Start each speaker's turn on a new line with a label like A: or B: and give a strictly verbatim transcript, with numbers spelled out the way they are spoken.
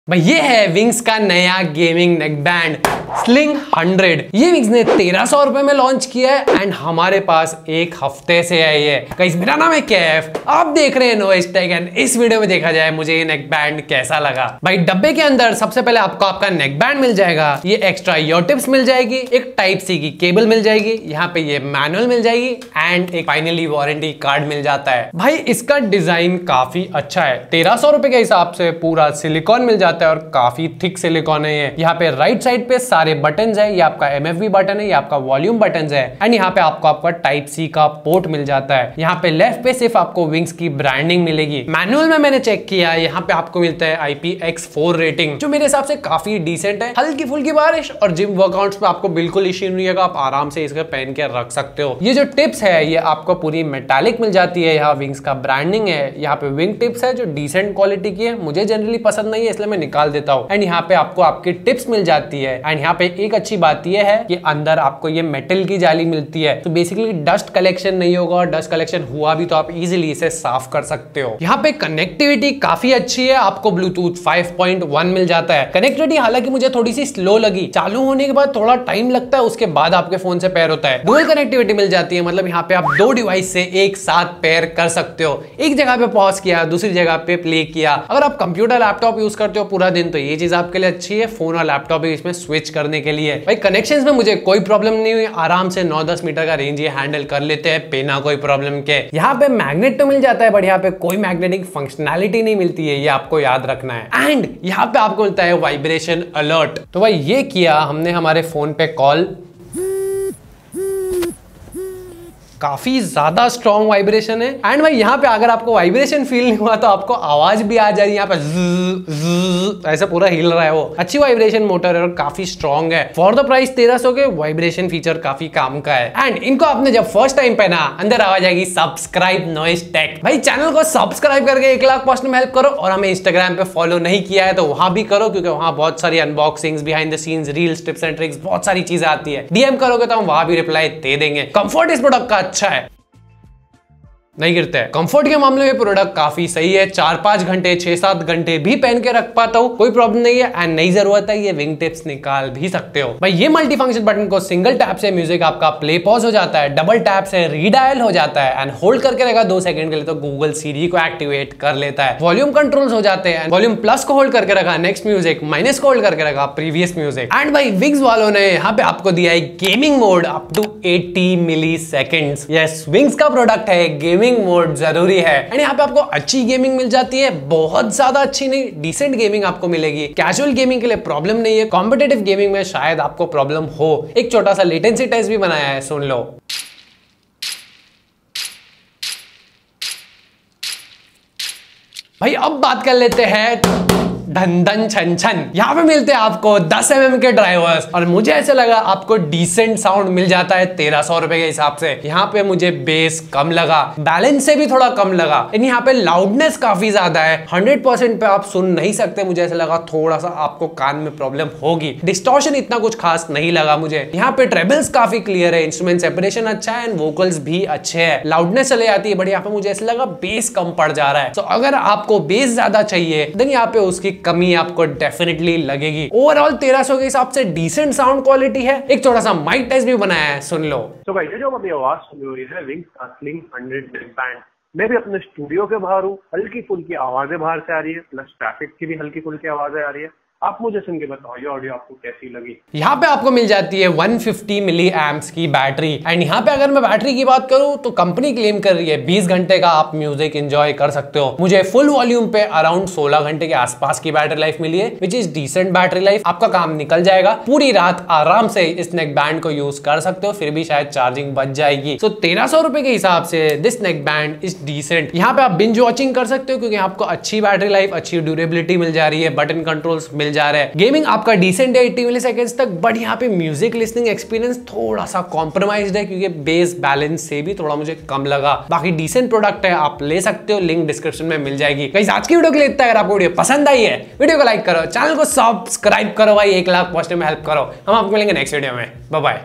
A: भाई ये है विंग्स का नया gaming neck band sling hundred. ये विंग्स ने तेरह सौ रुपए में लॉन्च किया है एंड हमारे पास एक हफ्ते से है ये। गाइस मेरा नाम है कैफ, आप देख रहे हैं नोएस्ट टेक एंड इस वीडियो में देखा जाए मुझे ये नेक बैंड कैसा लगा। भाई डब्बे के अंदर सबसे पहले आपको आपका नेक बैंड मिल जाएगा, ये एक्स्ट्रा ईयर टिप्स मिल जाएगी, एक टाइप सी की केबल मिल जाएगी, यहाँ पे ये मैनुअल मिल जाएगी एंड एक फाइनली वारंटी कार्ड मिल जाता है। भाई इसका डिजाइन काफी अच्छा है, तेरह सौ रुपए के हिसाब से पूरा सिलिकॉन मिल जाता है और काफी थिक सिलिकॉन है ये। यहाँ पे राइट साइड पे सारे बटन्स है, ये आपका एम एफ वी बटन है, ये आपका वॉल्यूम बटन्स है एंड यहाँ पे आपको आपका टाइप सी का पोर्ट मिल जाता है। यहाँ पे लेफ्ट पे सिर्फ आपको विंग्स की ब्रांडिंग मिलेगी। मैनुअल में मैंने चेक किया, यहाँ पे आपको मिलता है I P X four rating जो मेरे हिसाब से काफी डिसेंट है। हल्की फुल्की बारिश और जिम वर्कआउट्स पे आपको बिल्कुल इश्यू नहीं है, आप आराम से इसको पहन के रख सकते हो। ये जो टिप्स है ये आपको पूरी मेटालिक मिल जाती है, यहाँ विंग्स का ब्रांडिंग है, यहाँ पे विंग टिप्स है जो डिसेंट क्वालिटी की है, मुझे जनरली पसंद नहीं है इसलिए मैं निकाल देता हूँ। एंड यहाँ पे आपको आपकी टिप्स मिल जाती है एंड यहाँ पे एक अच्छी बात ये है कि अंदर आपको ये मेटल की जाली मिलती है, तो बेसिकली डस्ट कलेक्शन नहीं होगा और डस्ट कलेक्शन हुआ भी तो आप इजीली इसे साफ कर सकते हो। यहाँ पे कनेक्टिविटी काफी अच्छी है, आपको ब्लूटूथ फाइव पॉइंट वन मिल जाता है। कनेक्टिविटी हालांकि मुझे थोड़ी सी स्लो लगी, चालू होने के बाद थोड़ा टाइम लगता है, उसके बाद आपके फोन से पेयर होता है। डुअल कनेक्टिविटी मिल जाती है, मतलब यहाँ पे आप दो डिवाइस से एक साथ पेयर कर सकते हो। एक जगह पे पॉज किया, दूसरी जगह पे प्ले किया। अगर आप कंप्यूटर लैपटॉप यूज करते हो पूरा दिन तो ये चीज आपके लिए अच्छी है, फोन और लैपटॉप इसमें स्विच करने के लिए। भाई कनेक्शंस में मुझे कोई प्रॉब्लम नहीं हुई, आराम से नौ दस मीटर का रेंज ये हैंडल कर लेते हैं बिना कोई प्रॉब्लम के। यहाँ पे मैग्नेट तो मिल जाता है बट यहाँ पे कोई मैग्नेटिक फंक्शनैलिटी नहीं मिलती है, ये आपको याद रखना है। एंड यहाँ पे आपको मिलता है वाइब्रेशन अलर्ट। तो भाई ये किया हमने हमारे फोन पे कॉल, काफी ज्यादा स्ट्रॉन्ग वाइब्रेशन है एंड भाई यहाँ पे अगर आपको वाइब्रेशन फील नहीं हुआ तो आपको आवाज भी आ जा रही है, यहाँ पे ज़, ज़, ऐसे पूरा हिल रहा है वो। अच्छी वाइब्रेशन मोटर है और काफी स्ट्रॉन्ग है। फॉर द प्राइस तेरह सौ के वाइब्रेशन फीचर काफी काम का है एंड इनको आपने जब फर्स्ट टाइम पहना अंदर आवाज आएगी सब्सक्राइब नोएस्ट टेक। भाई चैनल को सब्सक्राइब करके एक लाख पोस्ट में हेल्प करो और हमें इंस्टाग्राम पे फॉलो नहीं किया है तो वहां भी करो क्योंकि वहां बहुत सारी unboxings, behind the scenes, reels, tips and tricks, बहुत सारी चीजें आती है। डीएम करोगे तो हम वहां भी रिप्लाई दे देंगे। कंफर्ट इस प्रोडक्ट का अच्छा है, नहीं गिरता है। कंफर्ट के मामले में प्रोडक्ट काफी सही है, चार पांच घंटे छह सात घंटे भी पहन के रख पाता हूँ, कोई प्रॉब्लम नहीं है एंड नहीं जरूरत है ये विंग टिप्स निकाल भी सकते हो। भाई ये मल्टी फंक्शन बटन को सिंगल टैप से म्यूजिक आपका प्ले पॉज हो जाता है, डबल टैप से रीडायल हो जाता है एंड होल्ड करके रहेगा दो सेकंड के लिए तो गूगल सीरी को एक्टिवेट कर लेता है। वॉल्यूम कंट्रोल्स हो जाते हैं, वॉल्यूम प्लस को होल्ड करके रखा नेक्स्ट म्यूजिक, माइनस को होल्ड करके रखा प्रीवियस म्यूजिक। एंड भाई विंग्स वालों ने यहाँ पे आपको दिया है गेमिंग मोड अप टू अस्सी मिली सेकेंड्स। यस विंग्स का प्रोडक्ट है, गेमिंग मोड जरूरी है एंड यहाँ पे आपको अच्छी गेमिंग मिल जाती है, बहुत ज्यादा अच्छी नहीं, डिसेंट गेमिंग आपको मिलेगी। कैजुअल गेमिंग के लिए प्रॉब्लम नहीं है, कॉम्पिटिटिव गेमिंग में शायद आपको प्रॉब्लम हो। एक छोटा सा लेटेंसी टेस्ट भी बनाया है, सुन लो। भाई अब बात कर लेते हैं धन धन छन छन। यहाँ पे मिलते हैं आपको दस एम एम के ड्राइवर्स और मुझे ऐसे लगा आपको डिसेंट साउंड मिल जाता है तेरह सौ रुपए के हिसाब से। यहाँ पे मुझे बेस कम लगा, बैलेंस से भी थोड़ा कम लगा, यहाँ पे लाउडनेस काफी ज्यादा है, हंड्रेड परसेंट पे आप सुन नहीं सकते, मुझे ऐसा लगा थोड़ा सा आपको कान में प्रॉब्लम होगी। डिस्टॉर्शन इतना कुछ खास नहीं लगा मुझे। यहाँ पे ट्रेबल्स काफी क्लियर है, इंस्ट्रूमेंट सेपरेशन अच्छा है एंड वोकल्स भी अच्छे है, लाउडनेस चले जाती है बट यहाँ पे मुझे ऐसा लगा बेस कम पड़ जा रहा है। तो अगर आपको बेस ज्यादा चाहिए देन यहाँ पे उसकी कमी आपको डेफिनेटली लगेगी। ओवरऑल तेरह सौ के हिसाब से डिसेंट साउंड क्वालिटी है। एक छोटा सा माइक टेस्ट भी बनाया है, सुन लो।
B: तो भाई जो अभी आवाज सुनी हुई है विंग्स का स्लिंग हंड्रेड नेक बैंड, मैं भी अपने स्टूडियो के बाहर हूँ, हल्की फुल्की आवाजें बाहर से आ रही है, प्लस ट्रैफिक की भी हल्की फुल्की आवाजें आ रही है। आप मुझे सुन के बताओ ये ऑडियो आपको कैसी लगी।
A: यहाँ पे आपको मिल जाती है एक सौ पचास मिली एम्प्स की बैटरी एंड यहाँ पे अगर मैं बैटरी की बात करूँ तो कंपनी क्लेम कर रही है बीस घंटे का आप म्यूजिक एंजॉय कर सकते हो। मुझे फुल वॉल्यूम पे अराउंड सोलह घंटे के आसपास की बैटरी लाइफ मिली है, which is decent battery life. आपका काम निकल जाएगा, पूरी रात आराम से इस नेक बैंड को यूज कर सकते हो, फिर भी शायद चार्जिंग बच जाएगी। सो तेरह सौ रुपए के हिसाब से this neck band is decent. यहाँ पे आप बिंज वॉचिंग कर सकते हो क्योंकि आपको अच्छी बैटरी लाइफ, अच्छी ड्यूरेबिलिटी मिल जा रही है, बटन कंट्रोल्स मिल जा रहे हैं। गेमिंग आपका डिसेंट है अस्सी मिलीसेकंड्स तक, बट यहाँ पे म्यूजिक लिसनिंग एक्सपीरियंस थोड़ा सा कॉम्प्रोमाइज्ड है क्योंकि बेस बैलेंस से भी थोड़ा मुझे कम लगा। बाकी डिसेंट प्रोडक्ट है, आप ले सकते हो, लिंक डिस्क्रिप्शन में मिल जाएगी। गाइस आज की वीडियो के लिए इतना, अगर आपको वीडियो पसंद आई है वीडियो को लाइक करो, चैनल को सब्सक्राइब करो, भाई एक लाख पहुंचने में हेल्प करो। हम आपको मिलेंगे नेक्स्ट वीडियो में, बाय बाय।